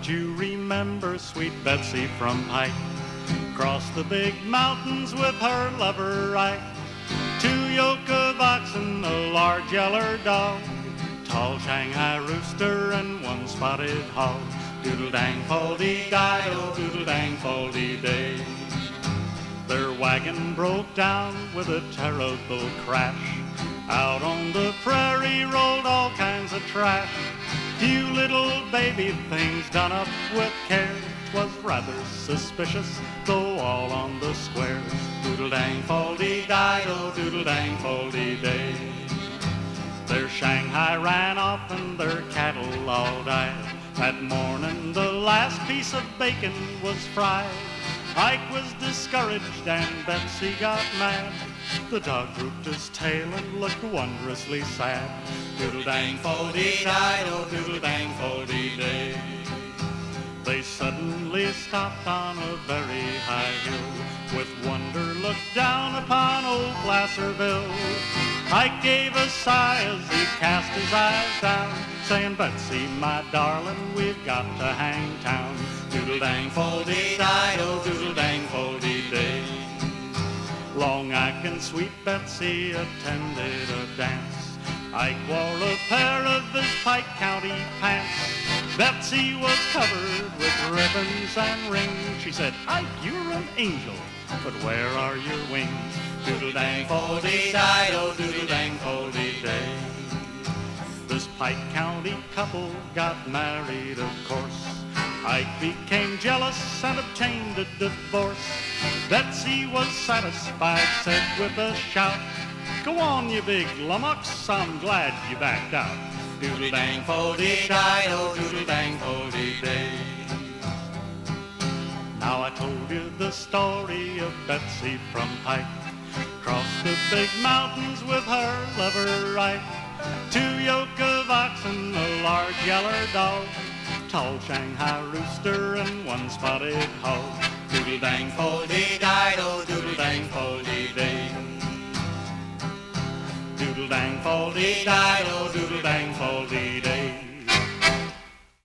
Don't you remember sweet Betsy from Pike? Crossed the big mountains with her lover Ike. 2 yoke of oxen, a large yeller dog, tall Shanghai rooster and 1 spotted hog. Doodle-dang-fol-dee-dido, doodle-dang-fol-dee-day. Their wagon broke down with a terrible crash. Out on the prairie rolled all kinds of trash. Few little baby things done up with care. 'Twas rather suspicious, though all on the square. Doodle-dang-fol-dee-dido, doodle-dang-fol-dee-day. Their Shanghai ran off and their cattle all died. That morning the last piece of bacon was fried. Ike was discouraged and Betsy got mad. The dog drooped his tail and looked wondrously sad. Doodle-dang-fol-dee-dido, doodle-dang-fol-dee-day. They suddenly stopped on a very high hill. With wonder looked down upon old Placerville. Ike gave a sigh as he cast his eyes down, saying, Betsy, my darling, we've got to hang town. Doodle-dang-fol-dee-dido, doodle-dang-fol-dee-day. Long Ike and sweet Betsy attended a dance. Ike wore a pair of his Pike County pants. Betsy was covered with ribbons and rings. She said, Ike, you're an angel, but where are your wings? Doodle-dang-fol-dee-dido, doodle-dang-fol-dee-day. This Pike County couple got married, of course. Ike became jealous and obtained a divorce. Betsy was satisfied, said with a shout, Go on, you big lummox, I'm glad you backed out. Doodle-dang-fol-dee-dido, doodle-dang-fol-dee-day. Now I told you the story of Betsy from Pike. Crossed the big mountains with her lover Ike. 2 yoke of oxen, a large yeller dog, tall Shanghai rooster and 1 spotted hog. Doodle-dang-fol-dee-dido, doodle-dang-fol-dee-day. Doodle-dang-fol-dee-dido.